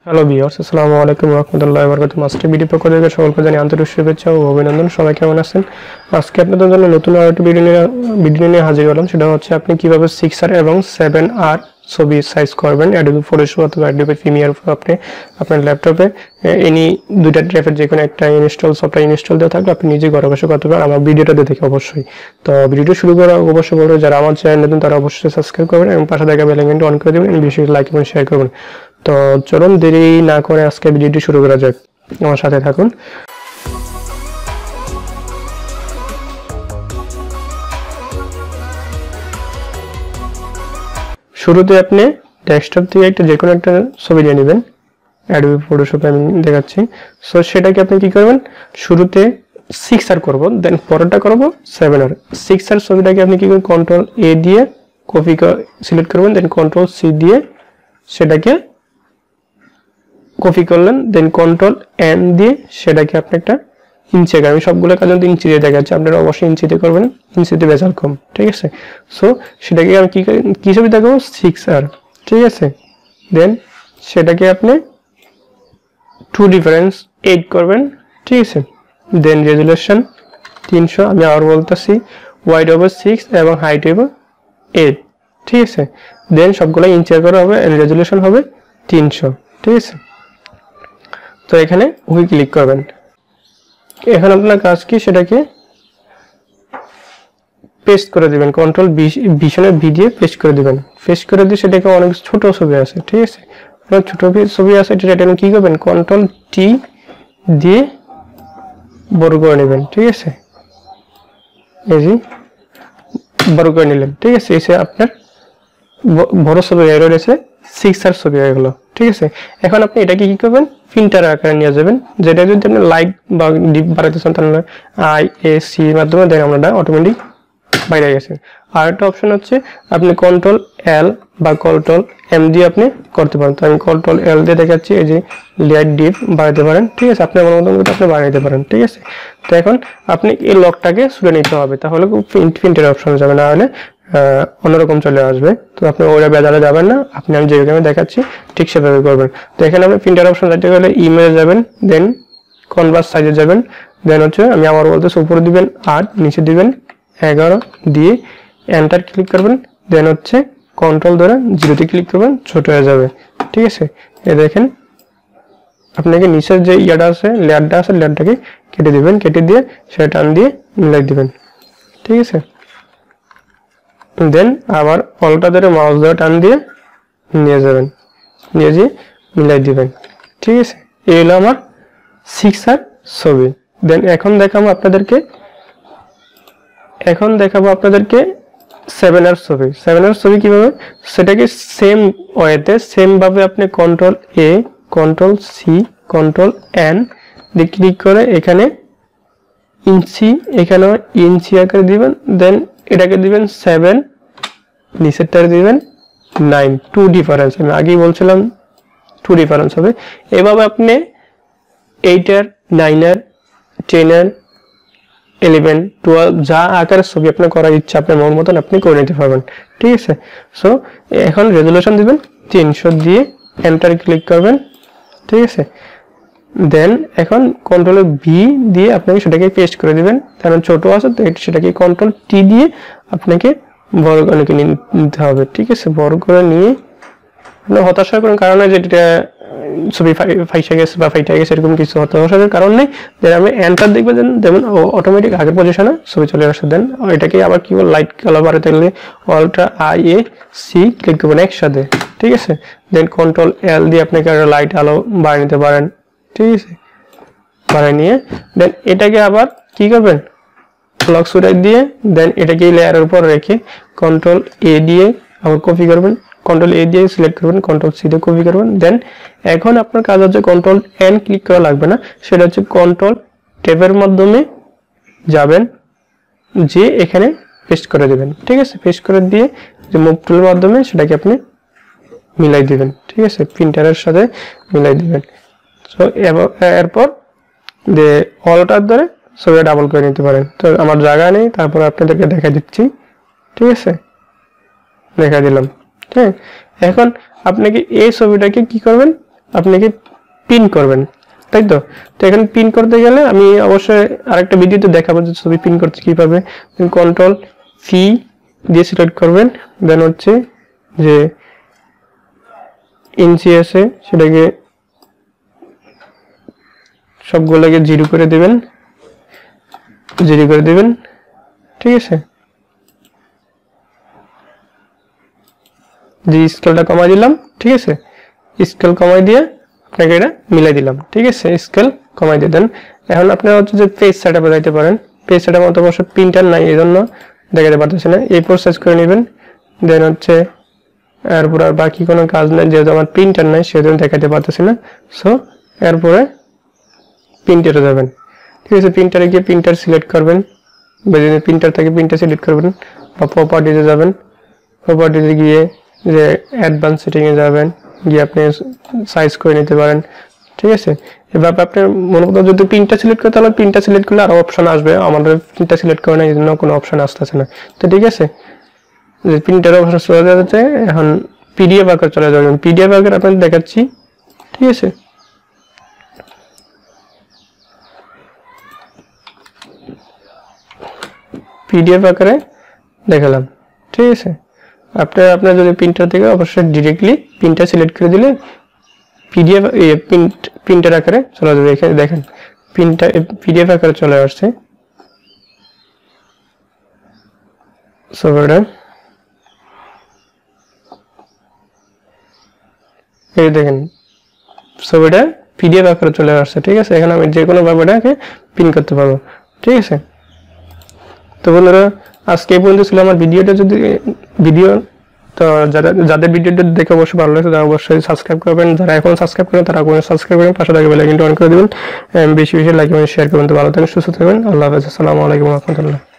Hello viewers, আসসালামু আলাইকুম ওয়া রাহমাতুল্লাহি ওয়া বারাকাতুহু। মাস্টার ভিডিও পক্ষ থেকে সকলকে জানাই আন্তরিক শুভেচ্ছা ও অভিনন্দন। সবাই কেমন আছেন? আজকে আপনাদের জন্য নতুন আরেকটি ভিডিও নিয়ে হাজির হলাম। সেটা হচ্ছে আপনি কিভাবে 6R এবং 7R ছবি সাইজ করবেন অ্যাডোবি ফটোশপ অথবা অ্যাডোবি প্রিমিয়ার আপনি আপনার ল্যাপটপে এনি দুইটা ট্যাবের যে কোনো একটা সফটওয়্যার ইনস্টল দেওয়া থাকলে আপনি নিজে ঘরে বসে করতে পারেন। আমার ভিডিওটা দেখে অবশ্যই। তো ভিডিওটা শুরু করার অবশ্যই বলবো, যারা আমার চ্যানেল নতুন তারা অবশ্যই সাবস্ক্রাইব করবেন এবং পাশে থাকা বেল আইকনটি অন করে দেবেন এবং ভিডিওটি লাইক এবং শেয়ার করবেন। তো চলুন দেরি না করে আজকে ভিডিওটি শুরু করা যাক, আমার সাথে থাকুন। শুরুতে আপনি ডেস্কটপ থেকে যে কোনো একটা ছবি নিয়ে নেবেন। অ্যাডোবি ফটোশপে আমি দেখাচ্ছি। সো সেটাকে আপনি কি করবেন, শুরুতে 6R করব, দেন পরেরটা করব 7R। 6R ছবিটাকে আপনি কি করবেন, কন্ট্রোল A দিয়ে কপি সিলেক্ট করবেন, দেন কন্ট্রোল C দিয়ে সেটাকে কপি করলেন, দেন কন্ট্রোল N দিয়ে সেটাকে আপনি একটা ইঞ্চি আকার, আমি সবগুলো কাজ ইঞ্চি দিয়ে দেখাচ্ছি, আপনারা অবশ্যই ইঞ্চিতে করবেন, ইঞ্চিতে বেজাল কম, ঠিক আছে। সো সেটাকে আমি কি ছবি দেখাবো, 6R, ঠিক আছে। দেন সেটাকে আপনি 2 ডিফারেন্স 8 করবেন, ঠিক আছে। দেন রেজুলেশন 300, আমি আবার বলতেছি, ওয়াইড হবে 6 এবং হাইট হবে 8, ঠিক আছে। দেন সবগুলো ইঞ্চি আকার হবে, রেজুলেশন হবে 300, ঠিক আছে। তো এখানে ওকে ক্লিক করবেন। এখন আপনার কাজ কি, সেটাকে পেস্ট করে দিবেন, কন্ট্রোল ভীষণের ভি দিয়ে পেস্ট করে দিবেন। পেস্ট করে দিয়ে সেটাকে অনেক ছোট ছবি আছে, ঠিক আছে, ছোট ছবি আছে, এটা কি করবেন, কন্ট্রোল টি দিয়ে বড় করে নেবেন, ঠিক আছে। এই যে বড় করে নিলেন, ঠিক আছে। এসে আপনার বড় ছবি হয়ে রয়েছে, 6R ছবি হয়ে গেল, ঠিক আছে। এখন আপনি এটাকে কি করবেন, প্রিন্টার আকারে নিয়ে যাবেন। যেটা যদি আপনি লাইট বা ডিপ বাড়াতে চান তাহলে IAC মাধ্যমে দেন, আমরা অটোমেটিক বাইরে গেছে। আর একটা অপশন হচ্ছে আপনি কন্ট্রোল L বা কন্ট্রোল M দিয়ে আপনি করতে পারেন। তো আমি কন্ট্রোল L দিয়ে দেখাচ্ছি, এই যে লাইট ডিপ বাড়াতে পারেন, ঠিক আছে, আপনার মন মতো আপনি বাড়িয়ে দিতে পারেন, ঠিক আছে। তো এখন আপনি এই লকটাকে ছুড়ে নিতে হবে, তাহলে প্রিন্টের অপশনে যাবে, না হলে অন্যরকম চলে আসবে। তো আপনি ওরা বেজালে যাবেন না, আপনি আমি যেভাবে দেখাচ্ছি ঠিক সেভাবে করবেন। তো এখানে আপনি প্রিন্টার অপশন যাইতে গেলে ইমেলে যাবেন, দেন কনভার্স সাইজে যাবেন, দেন হচ্ছে আমি আবার বলতেছি উপরে দিবেন 8, নিচে দিবেন 11 দিয়ে এন্টার ক্লিক করবেন, দেন হচ্ছে কন্ট্রোল ধরে 0তে ক্লিক করবেন, ছোট হয়ে যাবে, ঠিক আছে। এই দেখেন আপনাকে নিচের যে ইয়াটা আছে, লেয়ারটা আছে, লেয়ারটাকে কেটে দিবেন, কেটে দিয়ে সেটা টান দিয়ে মিলাই দিবেন, ঠিক আছে। দেন আবার অলটা ধরে মাউস ধরে টান দিয়ে নিয়ে যাবেন, নিয়ে যেয়ে মিলাই দিবেন, ঠিক আছে। এই হলো আমার 6R ছবি। দেন এখন দেখাবো আপনাদেরকে 7R ছবি। 7R ছবি কিভাবে, সেটাকে সেম ওয়েতে সেম ভাবে আপনি control A, control C, control N দিয়ে ক্লিক করে এখানে ইঞ্চি, এখানে ইঞ্চি আকারে দিবেন, দেন এটাকে দিবেন 7, নিচেরটা দিবেন 9, 2 ডিফারেন্স, আমি আগেই বলছিলাম 2 ডিফারেন্স হবে। এভাবে আপনি 8R, 9R, 10R, 11, 12 যা আকারের ছবি আপনার করার ইচ্ছা আপনার মন মতন আপনি করে নিতে পারবেন, ঠিক আছে। সো এখন রেজুলেশন দিবেন 300 দিয়ে এন্টার ক্লিক করবেন, ঠিক আছে। দেন এখন কন্ট্রোল ভি দিয়ে আপনাকে সেটাকে পেস্ট করে দিবেন, কারণ ছোট আছে তো সেটাকে কন্ট্রোল টি দিয়ে আপনাকে বড় করে নিতে হবে, ঠিক আছে। বড় করে নিয়ে আপনি হতাশার কোনো কারণ নেই যে এটা ছবি ফাইসা গেছে বা ফাইটা গেছে, এরকম কিছু হতাশার কারণ নেই। দেন আমি এন্টার দেখবেন, যেমন অটোমেটিক আগের পজিশনে ছবি চলে আসে। দেন এটাকে আবার কি বল, লাইট কালার বাড়াতে গেলে অল্টা IAC ক্লিক করবেন একসাথে, ঠিক আছে। দেন কন্ট্রোল L দিয়ে আপনাকে আরো লাইট আলো বাড়িয়ে নিতে পারেন, ঠিক আছে, বাড়িয়ে নিয়ে দেন এটাকে আবার কি করবেন, লক সুরাই দিয়ে দেন এটাকে লেয়ারের উপর রেখে কন্ট্রোল A দিয়ে আবার কপি করবেন, কন্ট্রোল A দিয়ে সিলেক্ট করবেন, কন্ট্রোল C দিয়ে কপি করবেন। দেন এখন আপনার কাজ হচ্ছে কন্ট্রোল N ক্লিক করা লাগবে না, সেটা হচ্ছে কন্ট্রোল ট্যাবের মাধ্যমে যাবেন, যে এখানে পেস্ট করে দিবেন, ঠিক আছে। পেস্ট করে দিয়ে যে মুভ টুলের মাধ্যমে সেটাকে আপনি মিলাই দিবেন, ঠিক আছে, প্রিন্টারের সাথে মিলাই দিবেন। সো এরপর যে অলটার ধরে ছবি ডাবল করে নিতে পারেন। তো আমার জায়গা নেই, তারপর আপনাদেরকে দেখা দিচ্ছি, ঠিক আছে, দেখা দিলাম, ঠিক। এখন আপনাকে এই ছবিটাকে কি করবেন, আপনাকে পিন করবেন, তাই তো? তো এখানে পিন করতে গেলে আমি অবশ্যই আরেকটা ভিডিওতে দেখাবো যে ছবি পিন করতে কিভাবে। কন্ট্রোল সি দিয়ে সিলেক্ট করবেন, দেন হচ্ছে যে ইঞ্চি আছে সেটাকে সবগুলোকে 0 করে দেবেন, 0 করে দেবেন, ঠিক আছে? যে স্কেলটা কমাই দিলাম, ঠিক আছে? স্কেল কমাই দিয়ে আপনাকে এটা মিলাই দিলাম, ঠিক আছে? স্কেল কমাই দিয়ে দেন। এখন আপনারা হচ্ছে যে পেজ সেটআপে যাইতে পারেন। পেজ সেটআপ মতো অবশ্য প্রিন্টার নাই, এই জন্য দেখাতে পারতেছি না। A4 সাইজ করে নেবেন, দেন হচ্ছে এরপর আর বাকি কোনো কাজ নাই, যেহেতু আমার প্রিন্টার নাই সেজন্য দেখাতে পারতেছি না। সো এরপরে প্রিন্টারে যাবেন, ঠিক আছে? প্রিন্টারে গিয়ে প্রিন্টার সিলেক্ট করবেন, বা যদি প্রিন্টার থাকে প্রিন্টার সিলেক্ট করবেন, বা প্রপার্টিতে যাবেন। প্রপার্টিতে গিয়ে যে অ্যাডভান্স সেটিংয়ে যাবেন, গিয়ে আপনি সাইজ করে নিতে পারেন, ঠিক আছে? এবার আপনার মনে করতে যদি প্রিন্টার সিলেক্ট করে তাহলে প্রিন্টার সিলেক্ট করলে আরও অপশন আসবে, আমাদের প্রিন্টার সিলেক্ট করে না এই জন্য কোনো অপশন আসতেছে না। তো ঠিক আছে, যে প্রিন্টার অপশন চলে যাচ্ছে, এখন পিডিএফ আকার চলে যাবেন। পিডিএফ আকার আপনাদের দেখাচ্ছি, ঠিক আছে? পিডিএফ আকারে দেখালাম, ঠিক আছে? আপনার যদি প্রিন্টার থেকে অবশ্যই ডিরেক্টলি প্রিন্টার সিলেক্ট করে দিলে পিডিএফ প্রিন্টার আকারে চলে যাবে। এখানে দেখেন প্রিন্টার পিডিএফ আকারে চলে আসছে ছবিটা, এই দেখেন ছবিটা পিডিএফ আকারে চলে আসছে, ঠিক আছে? এখানে আমি যে কোনো ভাবে এটাকে পিন করতে পারবো, ঠিক আছে? তো বন্ধুরা আজকে এই পর্যন্ত ছিল আমার ভিডিওটা। যদি ভিডিও তো যাদের ভিডিওটা দেখে অবশ্যই ভালো লাগছে তারা অবশ্যই সাবস্ক্রাইব করবেন, যারা এখন সাবস্ক্রাইব করেন তারা সাবস্ক্রাইব করবেন, পাশে থাকা বেল আইকনটা অন করে দিবেন, বেশি বেশি লাইক এবং শেয়ার করবেন। তো ভালো থাকবেন, সুস্থ থাকবেন, আল্লাহ হাফেজ, আসসালামু আলাইকুম ওয়া রাহমাতুল্লাহ।